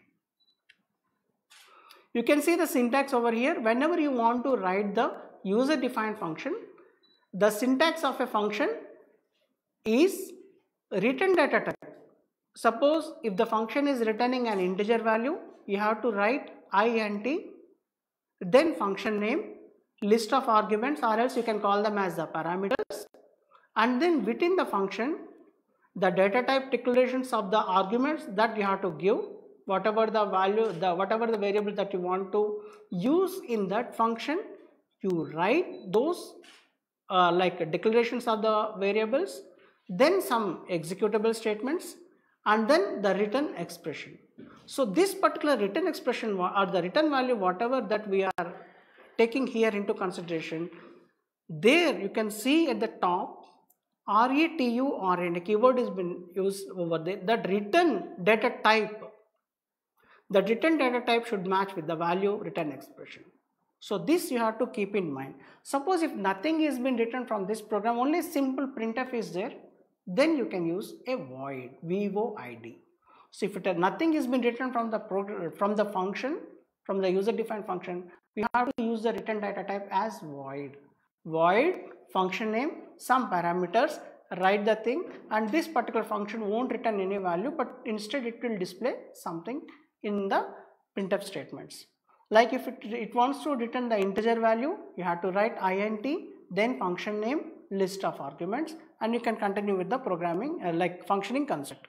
You can see the syntax over here. Whenever you want to write the user defined function, the syntax of a function is return data type. Suppose if the function is returning an integer value, you have to write int, then function name, list of arguments, or else you can call them as the parameters, and then within the function the data type declarations of the arguments that you have to give, whatever the value, whatever the variable that you want to use in that function, you write those like declarations of the variables, then some executable statements, and then the return expression. So this particular return expression or the return value, whatever that we are taking here into consideration, there you can see at the top RETURN, a keyword has been used over there, that return data type. The return data type should match with the value return expression. So this you have to keep in mind. Suppose if nothing is been written from this program, only simple printf is there, then you can use a void, void. So if nothing is been written from the program, from the function, from the user defined function, we have to use the return data type as void. Void, function name, some parameters, write the thing, and this particular function won't return any value, but instead it will display something in the printf statements. Like if it wants to return the integer value, you have to write int, then function name, list of arguments, and you can continue with the programming like functioning concept.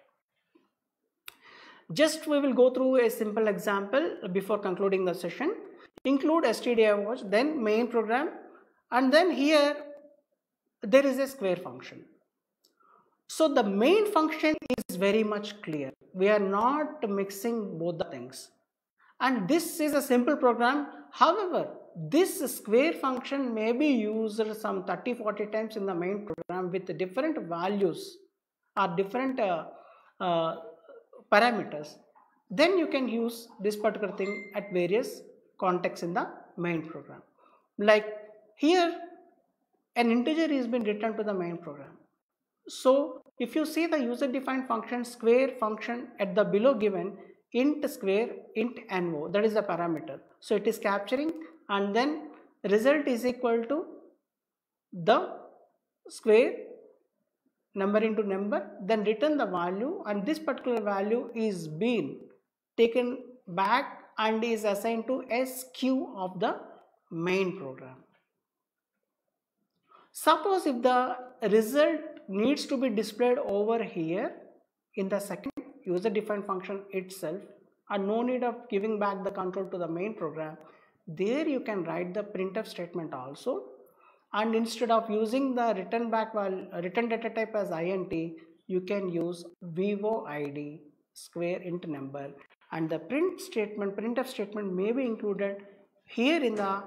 Just we will go through a simple example before concluding the session. Include stdio, then main program, and then here there is a square function. So the main function is very much clear. We are not mixing both the things. And this is a simple program. However, this square function may be used some 30-40 times in the main program with different values or different parameters. Then you can use this particular thing at various contexts in the main program. Like here, an integer is been returned to the main program. So if you see the user defined function square function at the below given int square int no, that is the parameter. So it is capturing, and then result is equal to the square number into number, then return the value, and this particular value is being taken back and is assigned to SQ of the main program. Suppose if the result needs to be displayed over here in the second user defined function itself, and no need of giving back the control to the main program, there you can write the printf statement also, and instead of using the return data type as int, you can use void square int number, and the printf statement may be included here in the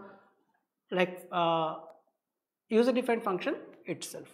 user defined function itself.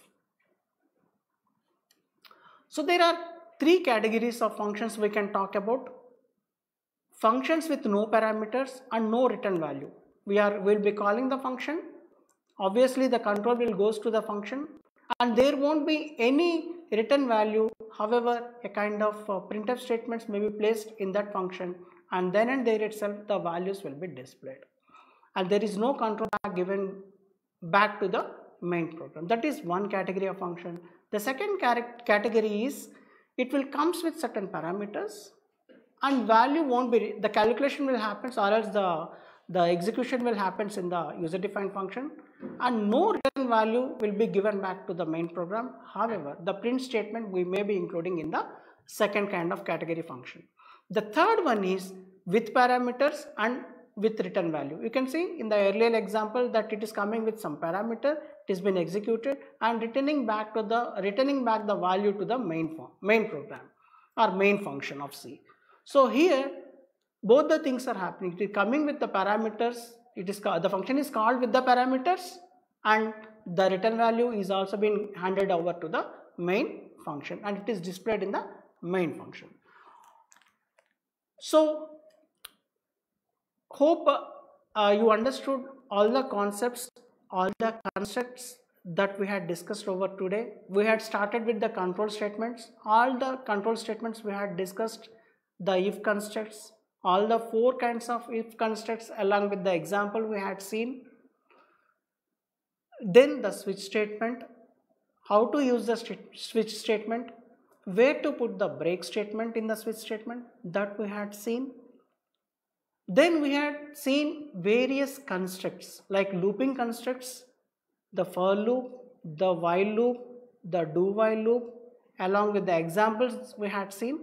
So there are three categories of functions we can talk about. Functions with no parameters and no return value. We'll be calling the function. Obviously the control will goes to the function and there won't be any return value. However, a kind of printf statements may be placed in that function, and then and there itself the values will be displayed, and there is no control given back to the main program. That is one category of function. The second category is it will comes with certain parameters and value won't be, the calculation will happen, or else the execution will happen in the user defined function, and no return value will be given back to the main program. However, the print statement we may be including in the second kind of category function. The third one is with parameters and with return value. You can see in the earlier example that it is coming with some parameter, it has been executed and returning back the value to the main program or main function of C. So here both the things are happening. It is coming with the parameters, the function is called with the parameters, and the return value is also being handed over to the main function, and it is displayed in the main function. So hope you understood all the concepts, all the constructs that we had discussed over today. We had started with the control statements. All the control statements we had discussed, the if constructs, all the four kinds of if constructs along with the example we had seen. Then the switch statement, how to use the switch statement, where to put the break statement in the switch statement, that we had seen. Then we had seen various constructs like looping constructs, the for loop, the while loop, the do while loop, along with the examples we had seen.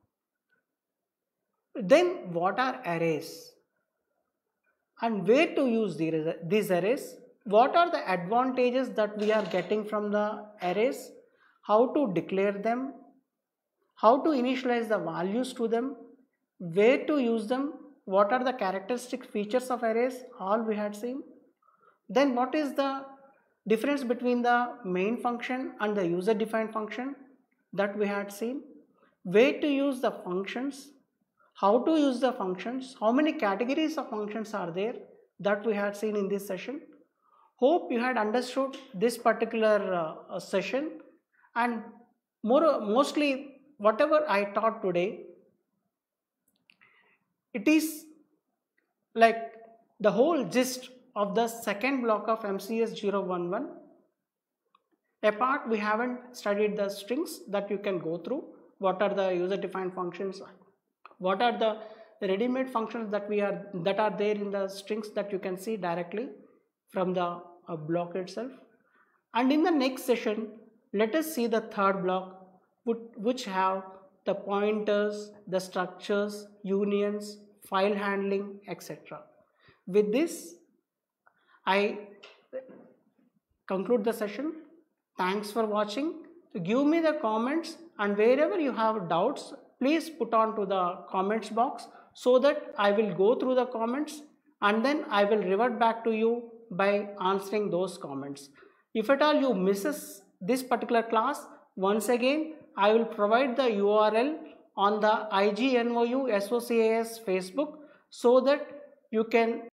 Then what are arrays and where to use these arrays? What are the advantages that we are getting from the arrays? How to declare them? How to initialize the values to them? Where to use them? What are the characteristic features of arrays? All we had seen. Then what is the difference between the main function and the user defined function? That we had seen. Where to use the functions? How to use the functions? How many categories of functions are there? That we had seen in this session. Hope you had understood this particular session, and mostly whatever I taught today, it is like the whole gist of the second block of MCS 011. Apart, we haven't studied the strings that you can go through. What are the user defined functions? What are the ready-made functions that are there in the strings that you can see directly from the block itself? And in the next session, let us see the third block, which have the pointers, the structures, unions, file handling, etc. With this, I conclude the session. Thanks for watching. Give me the comments, and wherever you have doubts, please put on to the comments box so that I will go through the comments and then I will revert back to you by answering those comments. If at all you misses this particular class, once again I will provide the URL on the IGNOU SOCAS Facebook so that you can